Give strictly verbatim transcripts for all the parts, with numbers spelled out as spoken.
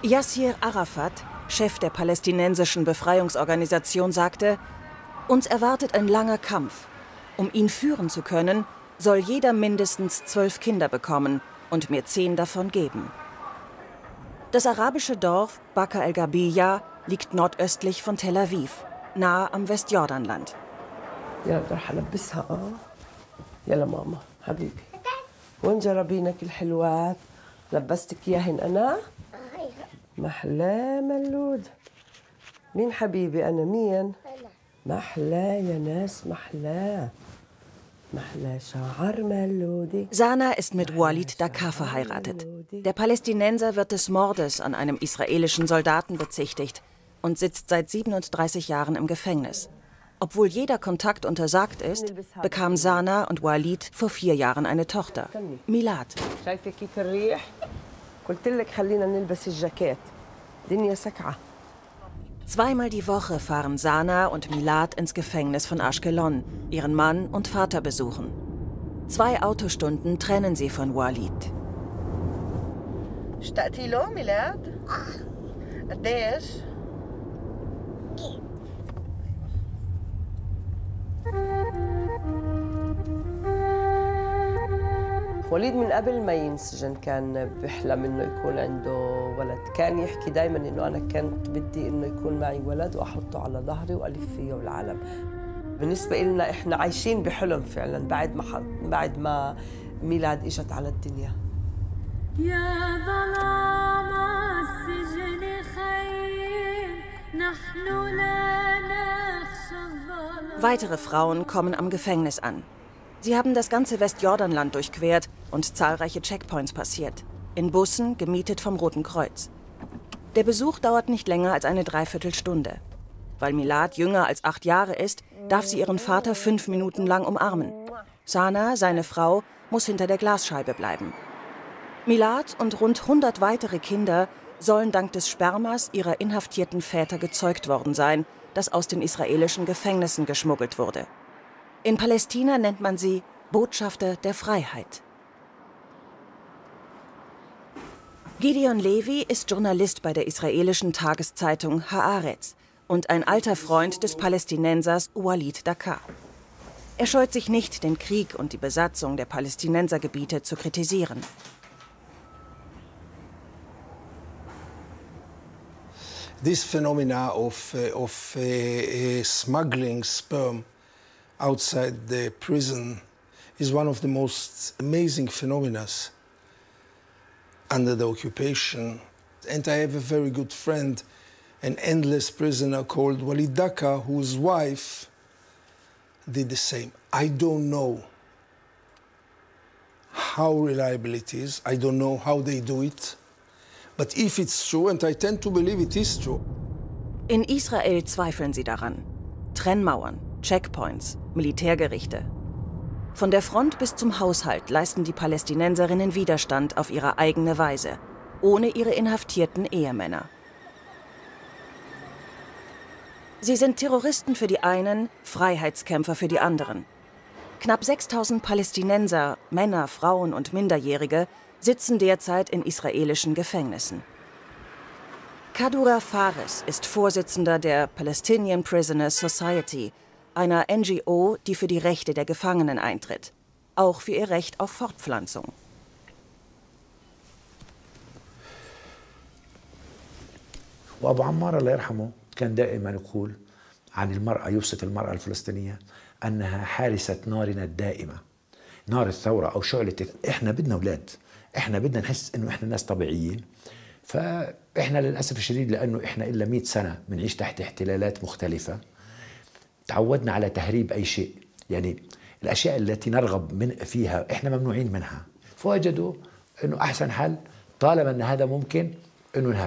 Yassir Arafat, Chef der palästinensischen Befreiungsorganisation, sagte: Uns erwartet ein langer Kampf. Um ihn führen zu können, soll jeder mindestens zwölf Kinder bekommen und mir zehn davon geben. Das arabische Dorf Baka el-Garbiyya liegt nordöstlich von Tel Aviv, nahe am Westjordanland. Ja, رح ألبسها آه. يلا ماما حبيبي. وين جرابينك الحلوات؟ لبستك إياهن أنا؟ محلاه ملود. مين حبيبي أنا مين؟ محلاه يا ناس محلاه. Sana ist mit Walid Dakar verheiratet. Der Palästinenser wird des Mordes an einem israelischen Soldaten bezichtigt und sitzt seit siebenunddreißig Jahren im Gefängnis. Obwohl jeder Kontakt untersagt ist, bekamen Sana und Walid vor vier Jahren eine Tochter, Milad. Zweimal die Woche fahren Sana und Milad ins Gefängnis von Ashkelon, ihren Mann und Vater besuchen. Zwei Autostunden trennen sie von Walid. اشتقتي له ميلاد؟ قديش؟ وليد من قبل ما ينسجن كان بيحلم انه يكون عنده ولد، كان يحكي دائما انه انا كنت بدي انه يكون معي ولد واحطه على ظهري والف فيه العالم. بالنسبه لنا احنا عايشين بحلم فعلا بعد ما بعد ما ميلاد اجت على الدنيا. يا ظلام السجن خير نحن لا نخشى الظلام. Weitere Frauen kommen am Gefängnis an. Sie haben das ganze Westjordanland durchquert und zahlreiche Checkpoints passiert. In Bussen, gemietet vom Roten Kreuz. Der Besuch dauert nicht länger als eine Dreiviertelstunde. Weil Milad jünger als acht Jahre ist, darf sie ihren Vater fünf Minuten lang umarmen. Sana, seine Frau, muss hinter der Glasscheibe bleiben. Milad und rund hundert weitere Kinder sollen dank des Spermas ihrer inhaftierten Väter gezeugt worden sein, das aus den israelischen Gefängnissen geschmuggelt wurde. In Palästina nennt man sie Botschafter der Freiheit. Gideon Levi ist Journalist bei der israelischen Tageszeitung Haaretz und ein alter Freund des Palästinensers Walid Dakar. Er scheut sich nicht, den Krieg und die Besatzung der Palästinensergebiete zu kritisieren. This phenomena of, uh, of uh, smuggling sperm outside the prison is one of the most amazing phenomena under the occupation. And I have a very good friend, an endless prisoner called Walid Dakar, whose wife did the same. I don't know how reliable it is. I don't know how they do it. But if it's true, and I tend to believe it is true. In Israel zweifeln sie daran. Trennmauern, Checkpoints, Militärgerichte. Von der Front bis zum Haushalt leisten die Palästinenserinnen Widerstand auf ihre eigene Weise, ohne ihre inhaftierten Ehemänner. Sie sind Terroristen für die einen, Freiheitskämpfer für die anderen. Knapp sechstausend Palästinenser, Männer, Frauen und Minderjährige, sitzen derzeit in israelischen Gefängnissen. Kadura Fares ist Vorsitzender der Palestinian Prisoners Society, einer N G O, die für die Rechte der Gefangenen eintritt, auch für ihr Recht auf Fortpflanzung. وأبو عمار الله يرحمه كان دائما يقول عن المرأة، يوصف المرأة الفلسطينية أنها حارسة نارنا الدائمة، نار الثورة أو شعلة. إحنا بدنا أولاد، إحنا بدنا نحس إنه إحنا ناس طبيعيين. فإحنا للأسف الشديد لأنه إحنا إلا مئة سنة بنعيش تحت احتلالات مختلفة، تعودنا على تهريب أي شيء، يعني الأشياء التي نرغب من فيها إحنا ممنوعين منها. فوجدوا إنه أحسن حل طالما أن هذا ممكن إنه نهرب.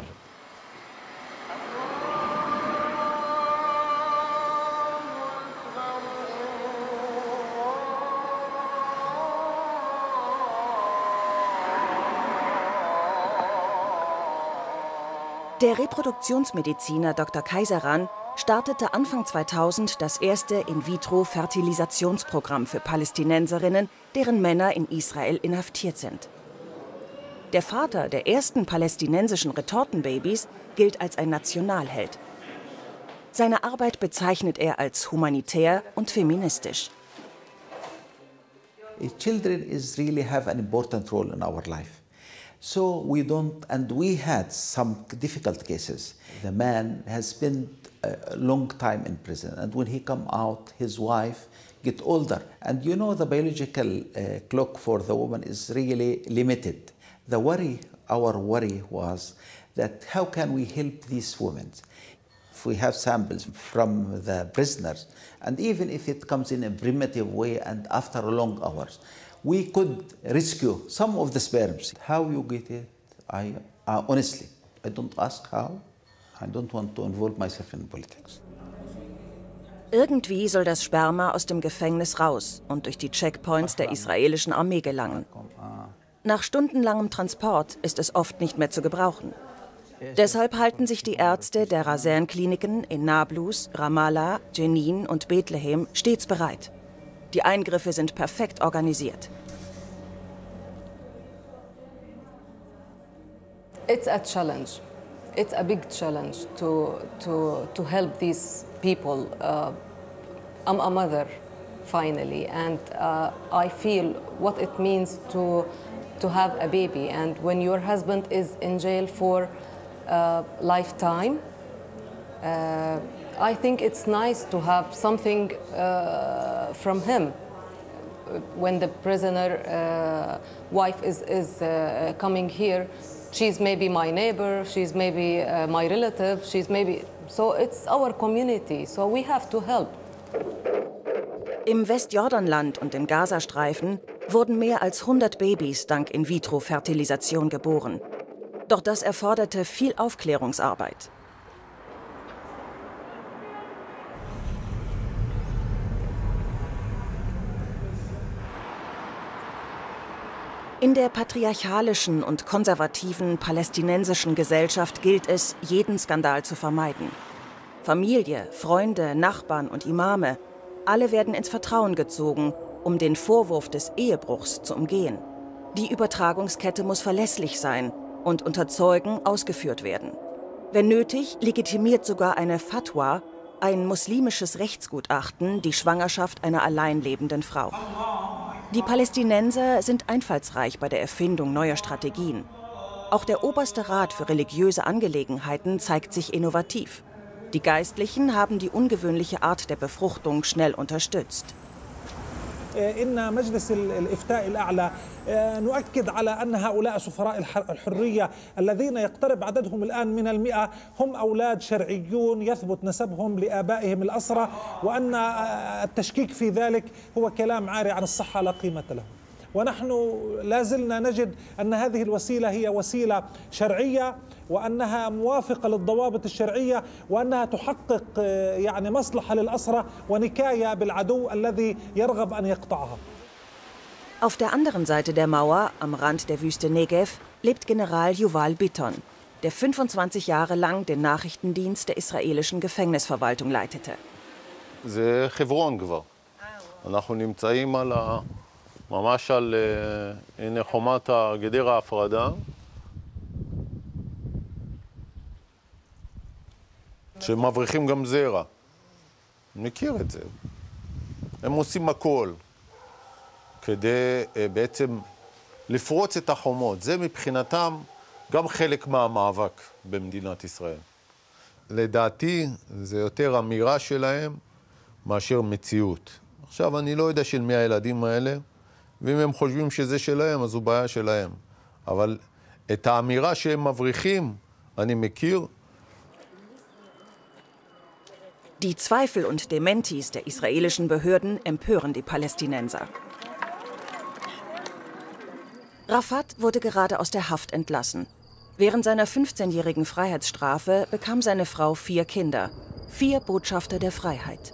Der Reproduktionsmediziner Doktor Kaiseran startete Anfang zweitausend das erste In-vitro-Fertilisationsprogramm für Palästinenserinnen, deren Männer in Israel inhaftiert sind. Der Vater der ersten palästinensischen Retortenbabys gilt als ein Nationalheld. Seine Arbeit bezeichnet er als humanitär und feministisch. Children is really have an important role in our life. So we don't, and we had some difficult cases. The man has spent a long time in prison, and when he come out, his wife get older. And you know the biological uh, clock for the woman is really limited. The worry, our worry was that how can we help these women? If we have samples from the prisoners, and even if it comes in a primitive way and after long hours, we could rescue some of the sperms. How you get it, I uh, honestly, I don't ask how. I don't want to involve myself in politics. Irgendwie soll das Sperma aus dem Gefängnis raus und durch die Checkpoints der israelischen Armee gelangen. Nach stundenlangem Transport ist es oft nicht mehr zu gebrauchen. Deshalb halten sich die Ärzte der Rasern-Kliniken in Nablus, Ramallah, Jenin und Bethlehem stets bereit. Die Eingriffe sind perfekt organisiert. It's a challenge. It's a big challenge to, to, to help these people. Uh, I'm a mother, finally, and uh, I feel what it means to, to have a baby. And when your husband is in jail for Uh, lifetime. Uh, I think it's nice to have something uh, from him. When the prisoner uh, wife is, is uh, coming here, she's maybe my neighbor, she's maybe uh, my relative, she's maybe... So it's our community, so we have to help. Im Westjordanland und im Gazastreifen wurden mehr als hundert Babys dank In-vitro-Fertilisation geboren. Doch das erforderte viel Aufklärungsarbeit. In der patriarchalischen und konservativen palästinensischen Gesellschaft gilt es, jeden Skandal zu vermeiden. Familie, Freunde, Nachbarn und Imame, alle werden ins Vertrauen gezogen, um den Vorwurf des Ehebruchs zu umgehen. Die Übertragungskette muss verlässlich sein und unter Zeugen ausgeführt werden. Wenn nötig, legitimiert sogar eine Fatwa, ein muslimisches Rechtsgutachten, die Schwangerschaft einer alleinlebenden Frau. Die Palästinenser sind einfallsreich bei der Erfindung neuer Strategien. Auch der Oberste Rat für religiöse Angelegenheiten zeigt sich innovativ. Die Geistlichen haben die ungewöhnliche Art der Befruchtung schnell unterstützt. إن مجلس الإفتاء الأعلى نؤكد على أن هؤلاء سفراء الحرية الذين يقترب عددهم الآن من المئة هم أولاد شرعيون يثبت نسبهم لآبائهم الأسرى وأن التشكيك في ذلك هو كلام عاري عن الصحة لا قيمة له. ونحن لازلنا نجد أن هذه الوسيلة هي وسيلة شرعية وأنها موافقة للضوابط الشرعية وأنها تحقق يعني مصلحة للأسرى ونكاية بالعدو الذي يرغب أن يقطعها. Auf der anderen Seite der Mauer, am Rand der Wüste Negev, lebt General Yuval Biton, der fünfundzwanzig Jahre lang den Nachrichtendienst der israelischen Gefängnisverwaltung leitete. זה חברון כבר. אנחנו נמצאים על ה... ממש על, הנה חומת גדר ההפרדה, שמבריחים גם זרע. מכיר את זה. הם עושים הכל כדי בעצם לפרוץ את החומות. זה מבחינתם גם חלק מהמאבק במדינת ישראל. לדעתי זה יותר אמירה שלהם מאשר מציאות. עכשיו אני לא יודע של מי הילדים האלה, ואם הם חושבים שזה שלהם, אז זו בעיה שלהם. אבל את האמירה שהם מבריחים, אני מכיר. Die Zweifel und Dementis der israelischen Behörden empören die Palästinenser. Rafat wurde gerade aus der Haft entlassen. Während seiner fünfzehnjährigen Freiheitsstrafe bekam seine Frau vier Kinder, vier Botschafter der Freiheit.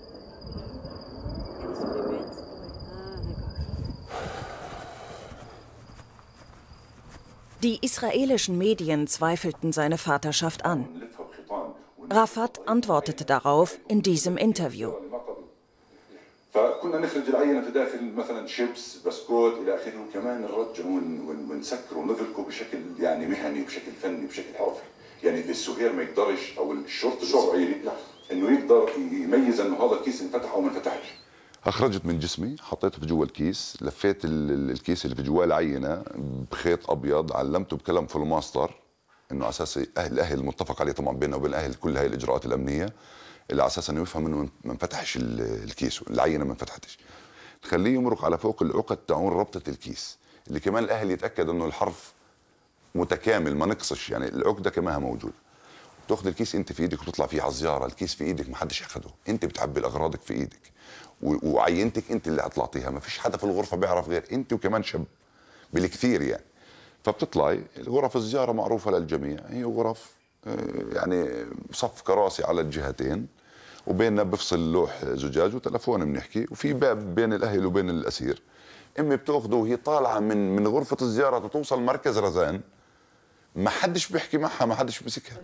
Die israelischen Medien zweifelten seine Vaterschaft an. Rafat antwortete darauf in diesem Interview. فكنا نخرج العينه في داخل مثلا شيبس بسكوت الى اخره، وكمان نرجع ونسكر ونغلقه بشكل يعني مهني وبشكل فني وبشكل حرفي. يعني السهير ما يقدرش او الشرطي الاسرائيلي انه يقدر يميز انه هذا الكيس انفتح او ما انفتحش. اخرجت من جسمي، حطيته في جوا الكيس، لفيت الكيس اللي في جواه العينه بخيط ابيض، علمته بكلام فلوماستر انه اساسي اهل الاهل المتفق عليه طبعا بيننا وبين الاهل كل هاي الاجراءات الامنيه، اللي على اساس انه يفهم انه ما انفتحش الكيس، العينه ما انفتحتش. تخليه يمرق على فوق العقد تاعون ربطه الكيس، اللي كمان الاهل يتاكد انه الحرف متكامل ما نقصش، يعني العقده كمان موجوده. بتاخذ الكيس انت في ايدك وبتطلع فيه على الزياره، الكيس في ايدك ما حدش اخده، انت بتعبي اغراضك في ايدك وعينتك انت اللي هتعطيها، ما فيش حدا في الغرفه بيعرف غير انت وكمان شاب بالكثير يعني. فبتطلعي غرف الزياره معروفه للجميع، هي غرف يعني صف كراسي على الجهتين، وبيننا بفصل لوح زجاج وتلفون بنحكي، وفي باب بين الاهل وبين الاسير. امي بتاخذه وهي طالعه من من غرفه الزياره توصل مركز رزان، ما حدش بيحكي معها، ما حدش بيمسكها.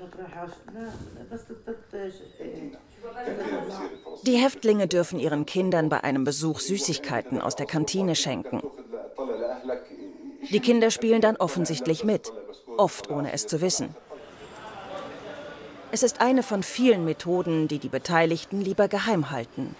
Die Häftlinge dürfen ihren Kindern bei einem Besuch Süßigkeiten aus der Kantine schenken. Die Kinder spielen dann offensichtlich mit, oft ohne es zu wissen. Es ist eine von vielen Methoden, die die Beteiligten lieber geheim halten.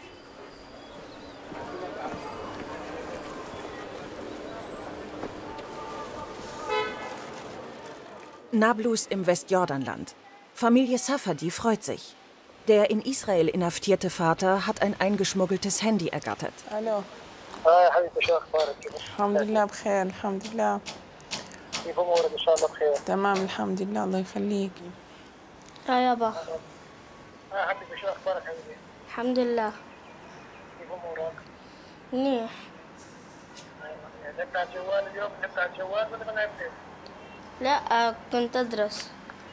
Nablus im Westjordanland. Familie Safadi freut sich. Der in Israel inhaftierte Vater hat ein eingeschmuggeltes Handy ergattert. Hallo. Hi, Habibi, شو أخبارك؟ الحمد لله بخير، الحمد لله. كيف أمورك؟ إن شاء الله بخير. تمام الحمد لله، الله يخليك. ها يابا. ها حبيبي، شو أخبارك حبيبي؟ الحمد لله. كيف أمورك؟ منيح. نمت على الجوال اليوم؟ نمت على الجوال ولا ما نمت؟ لا كنت أدرس.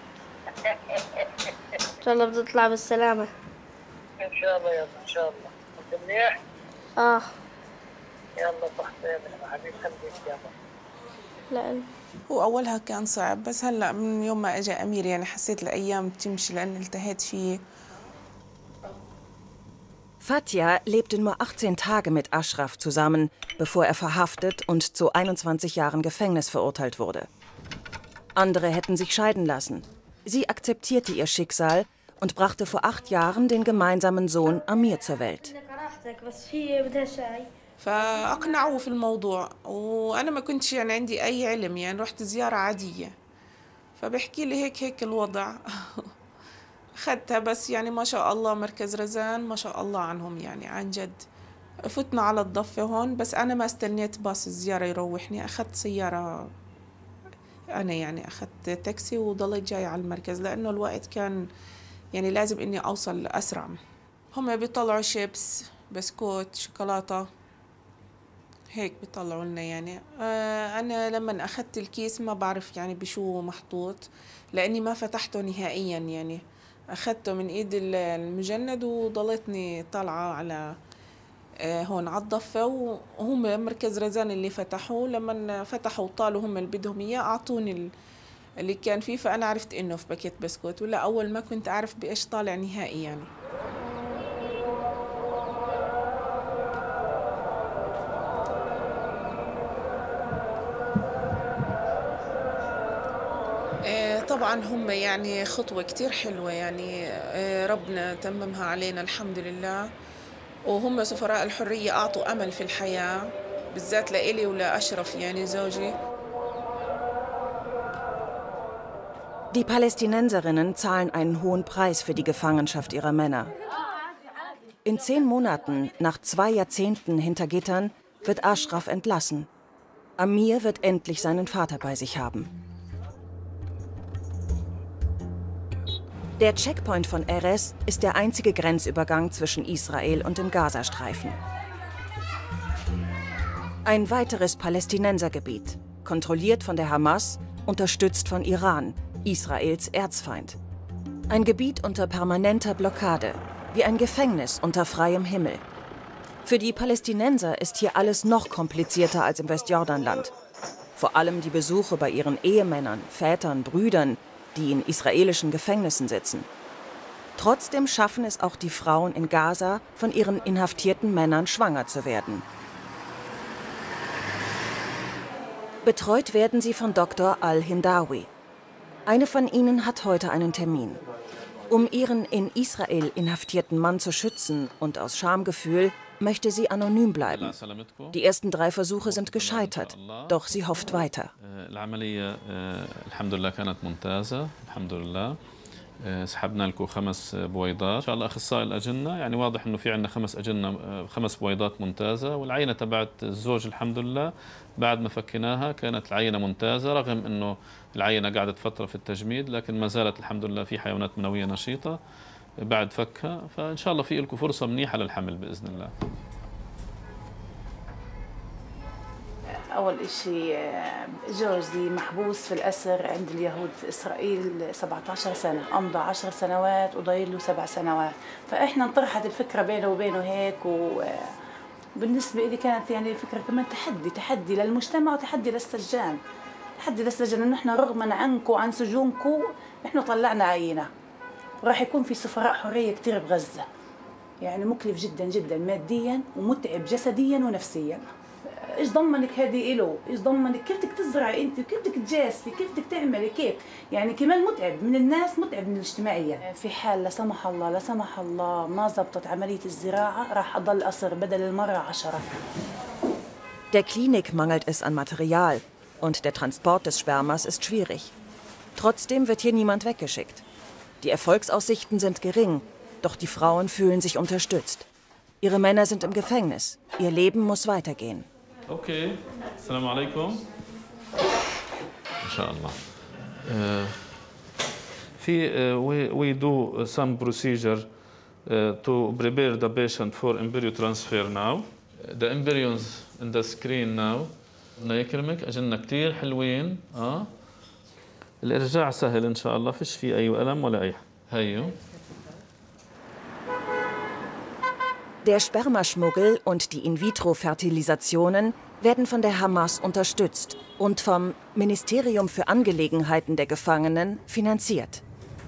إن شاء الله بتطلع بالسلامة. إن شاء الله يابا إن شاء الله. أنت منيح؟ آه. يلا صحت يا حبيبي، خليك يابا. لا هو أولها كان صعب، بس هلأ من يوم ما أجا أمير يعني حسيت الأيام بتمشي لأن التهيت فيه. Fatia lebte nur achtzehn Tage mit Ashraf zusammen, bevor er verhaftet und zu einundzwanzig Jahren Gefängnis verurteilt wurde. Andere hätten sich scheiden lassen. Sie akzeptierte ihr Schicksal und brachte vor acht Jahren den gemeinsamen Sohn Amir zur Welt. فأقنعوه في الموضوع، وأنا ما كنتش يعني عندي أي علم، يعني رحت زيارة عادية، فبحكي لي هيك هيك الوضع. أخذتها، بس يعني ما شاء الله مركز رزان ما شاء الله عنهم يعني عن جد. فتنا على الضفة هون، بس أنا ما استنيت باص الزيارة يروحني، أخذت سيارة أنا، يعني أخذت تاكسي وضليت جاي على المركز لأنه الوقت كان يعني لازم إني أوصل أسرع. هم بيطلعوا شيبس، بسكوت، شوكولاتة، هيك بيطلعوا لنا يعني. آه أنا لما أخذت الكيس ما بعرف يعني بشو محطوط، لأني ما فتحته نهائيا، يعني أخذته من إيد المجند وضلتني طالعة على آه هون على الضفة، وهم مركز رزان اللي فتحوا. لما فتحوا وطالوا هم اللي بدهم إياه أعطوني اللي كان فيه، فأنا عرفت إنه في باكيت بسكوت، ولا أول ما كنت أعرف بإيش طالع نهائي يعني. طبعا هم يعني خطوة كتير حلوة، يعني ربنا تممها علينا الحمد لله، وهم سفراء الحرية أعطوا أمل في الحياة، بالذات لإلي ولا أشرف يعني زوجي. Die Palästinenserinnen zahlen einen hohen Preis für die Gefangenschaft ihrer Männer. In zehn Monaten, nach zwei Jahrzehnten hinter Gittern, wird Ashraf entlassen. Amir wird endlich seinen Vater bei sich haben. Der Checkpoint von Erez ist der einzige Grenzübergang zwischen Israel und dem Gazastreifen. Ein weiteres Palästinensergebiet, kontrolliert von der Hamas, unterstützt von Iran, Israels Erzfeind. Ein Gebiet unter permanenter Blockade, wie ein Gefängnis unter freiem Himmel. Für die Palästinenser ist hier alles noch komplizierter als im Westjordanland. Vor allem die Besuche bei ihren Ehemännern, Vätern, Brüdern, die in israelischen Gefängnissen sitzen. Trotzdem schaffen es auch die Frauen in Gaza, von ihren inhaftierten Männern schwanger zu werden. Betreut werden sie von Doktor Al-Hindawi. Eine von ihnen hat heute einen Termin. Um ihren in Israel inhaftierten Mann zu schützen und aus Schamgefühl möchte sie anonym bleiben. Die ersten drei Versuche sind gescheitert, doch sie hofft weiter. سحبنا لكم خمس بويضات ان شاء الله اخصائي الاجنه يعني واضح انه في عندنا خمس اجنه خمس بويضات ممتازه والعينه تبعت الزوج الحمد لله بعد ما فكناها كانت العينه ممتازه رغم انه العينه قعدت فتره في التجميد لكن ما زالت الحمد لله في حيوانات منويه نشيطه بعد فكها فان شاء الله في لكم فرصه منيحه للحمل باذن الله. أول إشي جوزي محبوس في الأسر عند اليهود في إسرائيل سبعة عشر سنة، أمضى عشر سنوات وضايل له سبع سنوات، فإحنا انطرحت الفكرة بينه وبينه هيك وبالنسبة لي كانت يعني فكرة كمان تحدي تحدي للمجتمع وتحدي للسجان، تحدي للسجان إنه إحنا رغما عنكم وعن سجونكم إحنا طلعنا عينة، راح يكون في سفراء حرية كتير بغزة، يعني مكلف جدا جدا ماديا ومتعب جسديا ونفسيا. ايش ضمنك هذه له؟ ايش ضمنك كيف بدك تزرعي انت؟ كيف بدك تجاسفي؟ كيف بدك تعملي؟ كيف؟ يعني كمان متعب من الناس متعب من الاجتماعيه. في حال لا سمح الله لا سمح الله ما زبطت عمليه الزراعه راح اضل قصر بدل المره عشرة. Der Klinik mangelt es an Material und der Transport des Spermas ist schwierig. Trotzdem wird hier niemand weggeschickt. Die Erfolgsaussichten sind gering, doch die Frauen fühlen sich unterstützt. Ihre Männer sind im Gefängnis. Ihr Leben muss weitergehen. اوكي السلام عليكم ان شاء الله في we we do some procedure to prepare the patient for embryo transfer now the embryos in the screen now الله يكرمك اجلنا كثير حلوين اه الارجاع سهل ان شاء الله فيش فيه اي الم ولا اي هيو. Der Spermaschmuggel und die In-vitro-Fertilisationen werden von der Hamas unterstützt und vom Ministerium für Angelegenheiten der Gefangenen finanziert.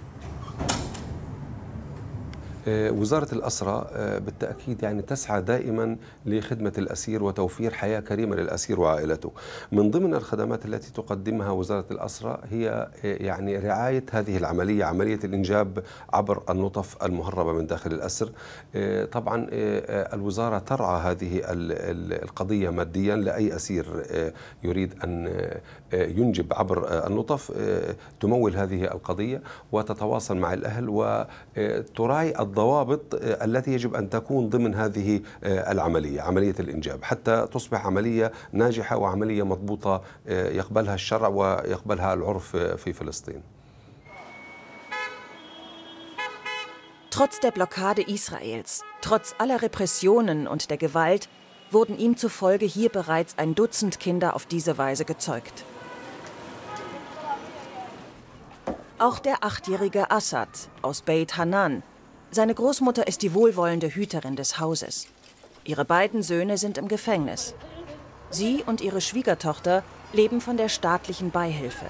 وزارة الأسرى بالتأكيد يعني تسعى دائما لخدمة الأسير وتوفير حياة كريمة للأسير وعائلته. من ضمن الخدمات التي تقدمها وزارة الأسرى هي يعني رعاية هذه العملية، عملية الإنجاب عبر النطف المهربة من داخل الأسر. طبعا الوزارة ترعى هذه القضية ماديا لأي أسير يريد أن ينجب عبر النطف، تمول هذه القضية وتتواصل مع الأهل وتراعي الضوابط التي يجب أن تكون ضمن هذه العملية، عملية الإنجاب، حتى تصبح عملية ناجحة وعملية مضبوطة يقبلها الشرع ويقبلها العرف في فلسطين. Trotz der Blockade Israels, trotz aller Repressionen und der Gewalt, wurden ihm zufolge hier bereits ein Dutzend Kinder auf diese Weise gezeugt. Auch der achtjährige Assad aus Beit Hanan. Seine Großmutter ist die wohlwollende Hüterin des Hauses. Ihre beiden Söhne sind im Gefängnis. Sie und ihre Schwiegertochter leben von der staatlichen Beihilfe.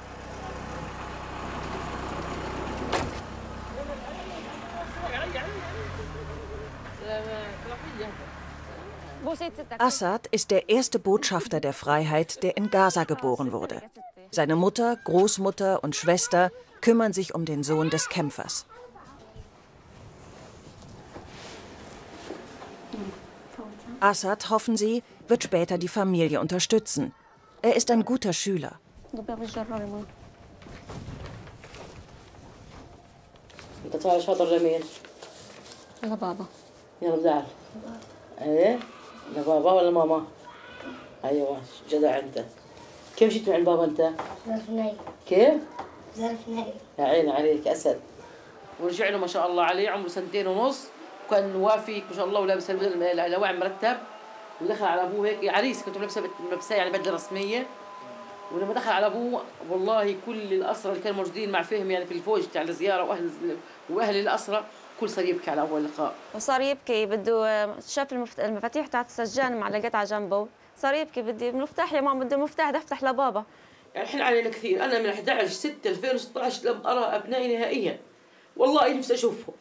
Assad ist der erste Botschafter der Freiheit, der in Gaza geboren wurde. Seine Mutter, Großmutter und Schwester kümmern sich um den Sohn des Kämpfers. Assad, hoffen sie, wird später die Familie unterstützen. Er ist ein guter Schüler. لبابا ولا ماما؟ ايوه جدع انت. كيف جيت مع بابا انت؟ زرفناي. كيف؟ زرفناي. يا عيني عليك اسد. ورجع له ما شاء الله عليه عمره سنتين ونص وكان وافي ما شاء الله ولابس الواعي مرتب ودخل على ابوه هيك عريس كنت لابسه لابسه يعني بدله رسميه ولما دخل على ابوه والله كل الاسرى اللي كانوا موجودين مع فهم يعني في الفوج تاع الزياره واهل واهل الاسرى كل صار يبكي على اول لقاء وصار يبكي بده شاف المفاتيح تاعت السجان معلقات على جنبه صار يبكي بدي المفتاح يا ماما بدي المفتاح بدي افتح لبابا يعني حن علينا كثير انا من أحد عشر ستة ألفين وستة عشر لم ارى ابنائي نهائيا والله نفسي اشوفهم.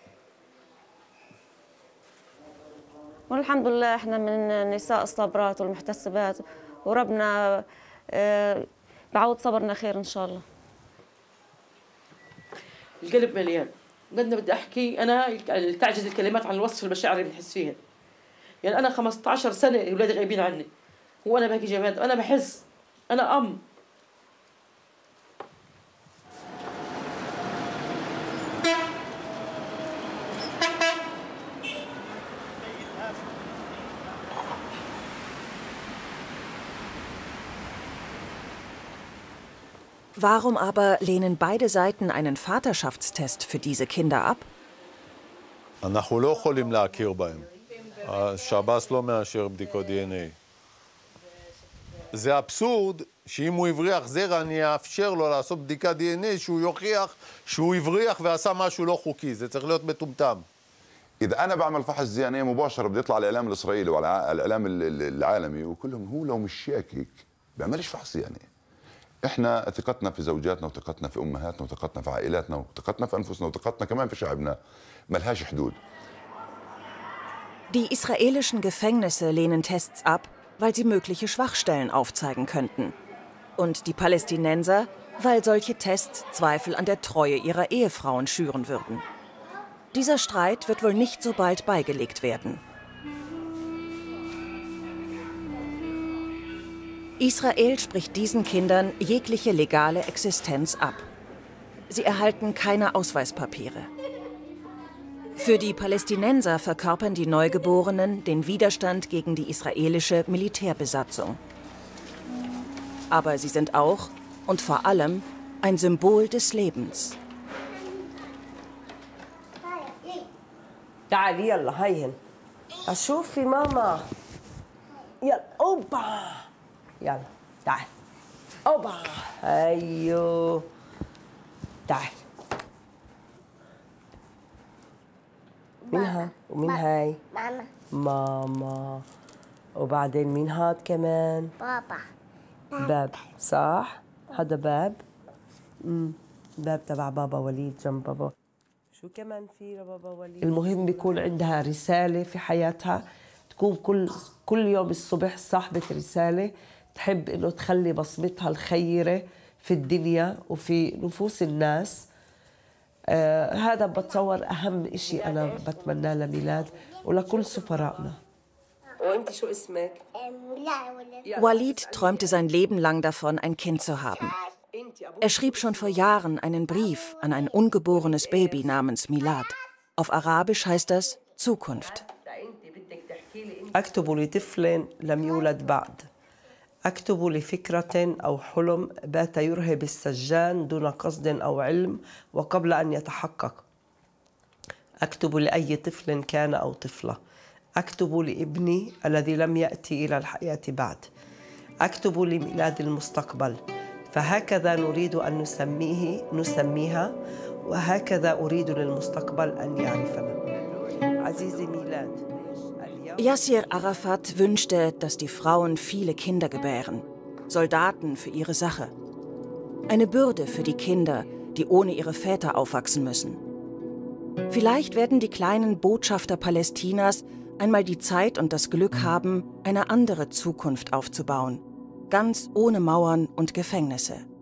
والحمد لله احنا من النساء الصابرات والمحتسبات، وربنا بعود صبرنا خير ان شاء الله. القلب مليان، بدنا بدي احكي انا تعجز الكلمات عن الوصف المشاعر اللي بنحس فيها. يعني انا خمسة عشر سنه اولادي غايبين عني، وانا بحكي جماد، انا بحس انا ام. Warum aber lehnen beide Seiten einen Vaterschaftstest für diese Kinder ab? אנחנו לא יכולים להכיר בהם. השב"ס לא מאשר בדיקות די אן איי. זה אבסורד שאם הוא הבריח זרע, אני אאפשר לו לעשות בדיקת די אן איי שהוא יוכיח שהוא הבריח ועשה משהו לא חוקי. זה צריך להיות מטומטם. إذا أنا بعمل فحص دي إن إيه مباشرة بدي يطلع الإعلام الإسرائيلي والإعلام العالمي وكلهم هو لو مش شاكك بيعملش فحص دي إن إيه. إحنا ثقتنا في زوجاتنا وثقتنا في أمهاتنا وثقتنا في عائلاتنا وثقتنا في أنفسنا وثقتنا كمان في شعبنا ملهاش حدود. Die israelischen Gefängnisse lehnen Tests ab, weil sie mögliche Schwachstellen aufzeigen könnten. Und die Palästinenser, weil solche Tests Zweifel an der Treue ihrer Ehefrauen schüren würden. Dieser Streit wird wohl nicht so bald beigelegt werden. Israel spricht diesen Kindern jegliche legale Existenz ab. Sie erhalten keine Ausweispapiere. Für die Palästinenser verkörpern die Neugeborenen den Widerstand gegen die israelische Militärbesatzung. Aber sie sind auch und vor allem ein Symbol des Lebens. تعالي يلا هيهن شوفي ماما يلا اوبا يلا تعال اوبا ايوه تعال مين ها ومين هاي ماما ماما وبعدين مين هاد كمان بابا باب صح هذا باب امم باب تبع بابا وليد جنب بابا. شو كمان في لبابا وليد؟ المهم بيكون عندها رسالة في حياتها، تكون كل كل يوم الصبح صاحبة رسالة تحب إنه تخلي بصمتها الخيرة في الدنيا وفي نفوس الناس. آه هذا بتصور أهم إشي أنا بتمناه لميلاد ولكل سفرائنا. وأنت شو اسمك؟ Walid träumte sein Leben lang davon, ein Kind zu haben. Er schrieb schon vor Jahren einen Brief an ein ungeborenes Baby namens Milad. Auf Arabisch heißt das Zukunft. أكتب لطفل لم يولد بعد. أكتب لفكرة أو حلم بات يرهب السجان دون قصد أو علم وقبل أن يتحقق. أكتب لأي طفل كان أو طفلة. أكتب لابني الذي لم يأتي إلى الحياة بعد. أكتب لميلاد المستقبل. فهكذا نريد أن نسميه نسميها وهكذا أريد للمستقبل أن يعرفنا. عزيزي ميلاد. Yasser Arafat wünschte, dass die Frauen viele Kinder gebären. Soldaten für ihre Sache. Eine Bürde für die Kinder, die ohne ihre Väter aufwachsen müssen. Vielleicht werden die kleinen Botschafter Palästinas einmal die Zeit und das Glück haben, eine andere Zukunft aufzubauen. Ganz ohne Mauern und Gefängnisse.